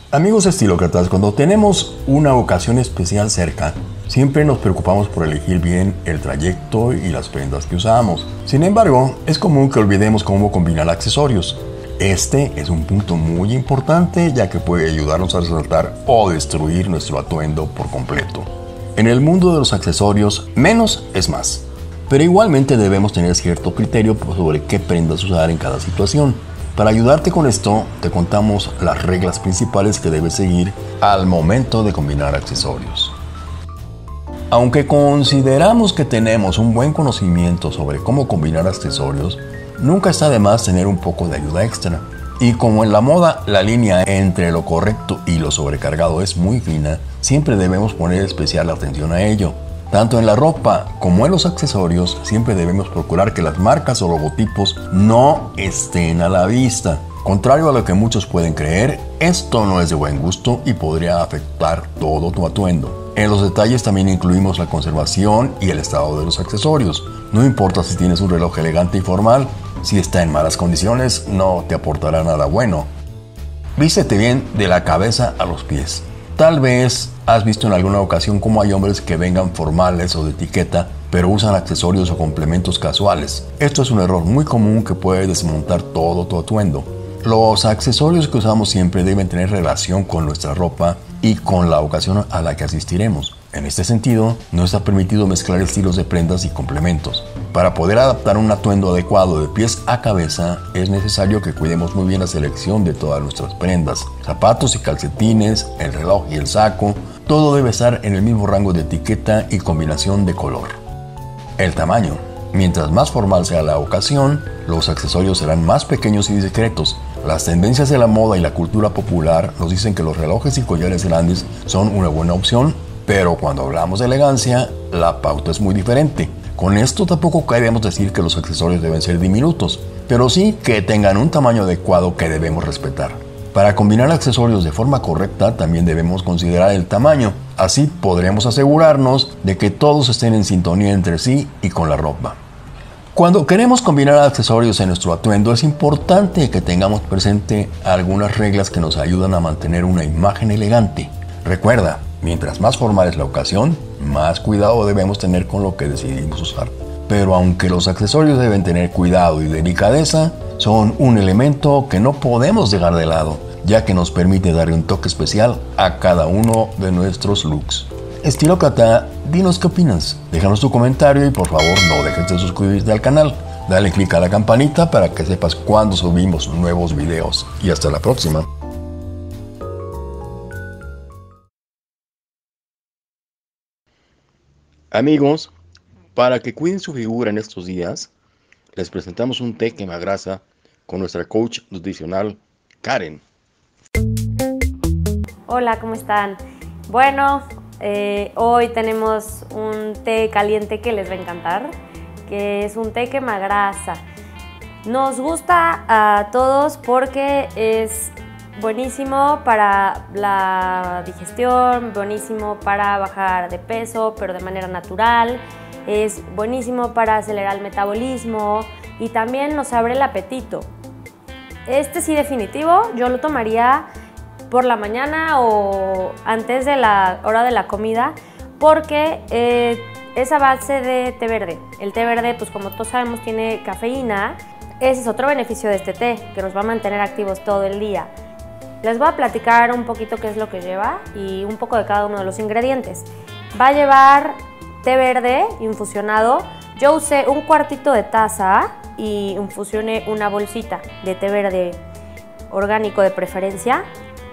Amigos estilócratas, cuando tenemos una ocasión especial cerca, siempre nos preocupamos por elegir bien el trayecto y las prendas que usamos. Sin embargo, es común que olvidemos cómo combinar accesorios. Este es un punto muy importante, ya que puede ayudarnos a resaltar o destruir nuestro atuendo por completo. En el mundo de los accesorios, menos es más. Pero igualmente debemos tener cierto criterio sobre qué prendas usar en cada situación. Para ayudarte con esto, te contamos las reglas principales que debes seguir al momento de combinar accesorios. Aunque consideramos que tenemos un buen conocimiento sobre cómo combinar accesorios, nunca está de más tener un poco de ayuda extra. Y como en la moda la línea entre lo correcto y lo sobrecargado es muy fina, siempre debemos poner especial atención a ello. Tanto en la ropa como en los accesorios, siempre debemos procurar que las marcas o logotipos no estén a la vista. Contrario a lo que muchos pueden creer, esto no es de buen gusto y podría afectar todo tu atuendo. En los detalles también incluimos la conservación y el estado de los accesorios. No importa si tienes un reloj elegante y formal, si está en malas condiciones, no te aportará nada bueno. Vístete bien de la cabeza a los pies. Tal vez has visto en alguna ocasión cómo hay hombres que vengan formales o de etiqueta, pero usan accesorios o complementos casuales. Esto es un error muy común que puede desmontar todo tu atuendo. Los accesorios que usamos siempre deben tener relación con nuestra ropa y con la ocasión a la que asistiremos. En este sentido, no está permitido mezclar estilos de prendas y complementos. Para poder adaptar un atuendo adecuado de pies a cabeza, es necesario que cuidemos muy bien la selección de todas nuestras prendas. Zapatos y calcetines, el reloj y el saco, todo debe estar en el mismo rango de etiqueta y combinación de color. El tamaño. Mientras más formal sea la ocasión, los accesorios serán más pequeños y discretos. Las tendencias de la moda y la cultura popular nos dicen que los relojes y collares grandes son una buena opción, pero cuando hablamos de elegancia, la pauta es muy diferente. Con esto tampoco debemos decir que los accesorios deben ser diminutos, pero sí que tengan un tamaño adecuado que debemos respetar. Para combinar accesorios de forma correcta también debemos considerar el tamaño. Así podremos asegurarnos de que todos estén en sintonía entre sí y con la ropa. Cuando queremos combinar accesorios en nuestro atuendo, es importante que tengamos presente algunas reglas que nos ayudan a mantener una imagen elegante. Recuerda, mientras más formal es la ocasión, más cuidado debemos tener con lo que decidimos usar. Pero aunque los accesorios deben tener cuidado y delicadeza, son un elemento que no podemos dejar de lado, ya que nos permite darle un toque especial a cada uno de nuestros looks. Estilócrata, dinos qué opinas. Déjanos tu comentario y por favor no dejes de suscribirte al canal. Dale click a la campanita para que sepas cuando subimos nuevos videos. Y hasta la próxima. Amigos, para que cuiden su figura en estos días, les presentamos un té quemagrasa con nuestra coach nutricional, Karen. Hola, ¿cómo están? Bueno, hoy tenemos un té caliente que les va a encantar, que es un té quemagrasa. Nos gusta a todos porque es buenísimo para la digestión, buenísimo para bajar de peso, pero de manera natural. Es buenísimo para acelerar el metabolismo y también nos abre el apetito. Este sí definitivo, yo lo tomaría por la mañana o antes de la hora de la comida porque es a base de té verde. El té verde, pues como todos sabemos, tiene cafeína. Ese es otro beneficio de este té, que nos va a mantener activos todo el día. Les voy a platicar un poquito qué es lo que lleva y un poco de cada uno de los ingredientes. Va a llevar té verde infusionado. Yo usé un cuartito de taza y infusioné una bolsita de té verde orgánico de preferencia.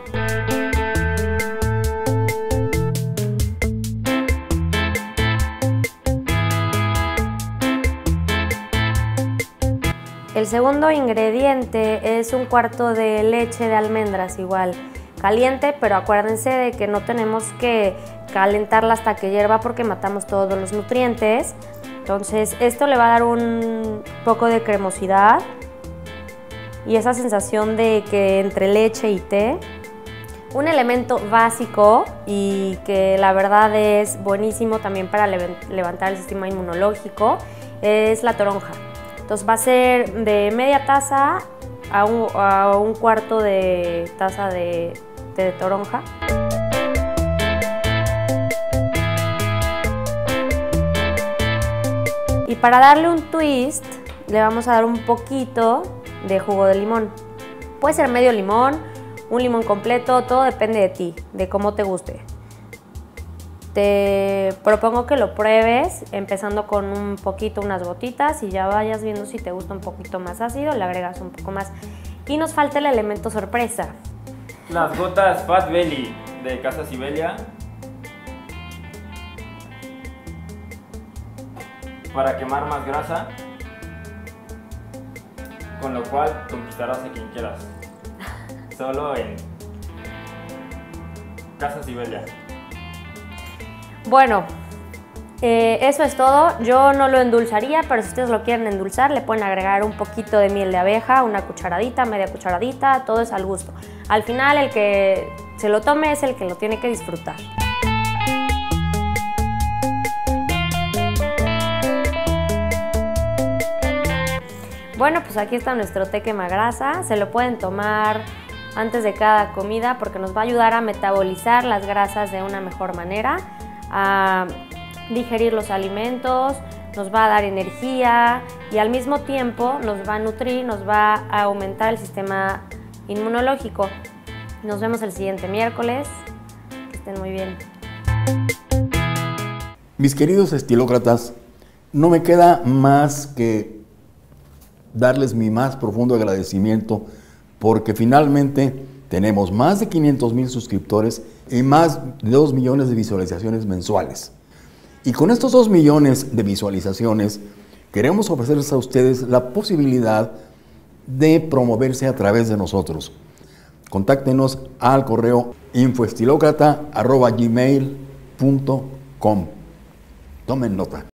El segundo ingrediente es un cuarto de leche de almendras, igual caliente, pero acuérdense de que no tenemos que calentarla hasta que hierva porque matamos todos los nutrientes. Entonces esto le va a dar un poco de cremosidad y esa sensación de que entre leche y té. Un elemento básico y que la verdad es buenísimo también para levantar el sistema inmunológico es la toronja. Entonces va a ser de media taza a un cuarto de taza de té de toronja. Y para darle un twist, le vamos a dar un poquito de jugo de limón. Puede ser medio limón, un limón completo, todo depende de ti, de cómo te guste. Te propongo que lo pruebes empezando con un poquito, unas gotitas, y ya vayas viendo si te gusta un poquito más ácido, le agregas un poco más. Y nos falta el elemento sorpresa. Las gotas Fat Belly de Casa Sibelia para quemar más grasa, con lo cual conquistarás a quien quieras. Solo en Casa Sibelia. Bueno, eso es todo. Yo no lo endulzaría, pero si ustedes lo quieren endulzar, le pueden agregar un poquito de miel de abeja, una cucharadita, media cucharadita, todo es al gusto. Al final, el que se lo tome es el que lo tiene que disfrutar. Bueno, pues aquí está nuestro té quemagrasa. Se lo pueden tomar antes de cada comida porque nos va a ayudar a metabolizar las grasas de una mejor manera, a digerir los alimentos, nos va a dar energía y al mismo tiempo nos va a nutrir, nos va a aumentar el sistema inmunológico. Nos vemos el siguiente miércoles. Que estén muy bien. Mis queridos estilócratas, no me queda más que darles mi más profundo agradecimiento porque finalmente tenemos más de 500,000 suscriptores y más de 2 millones de visualizaciones mensuales. Y con estos 2 millones de visualizaciones queremos ofrecerles a ustedes la posibilidad de promoverse a través de nosotros. Contáctenos al correo infoestilocrata@gmail.com. Tomen nota.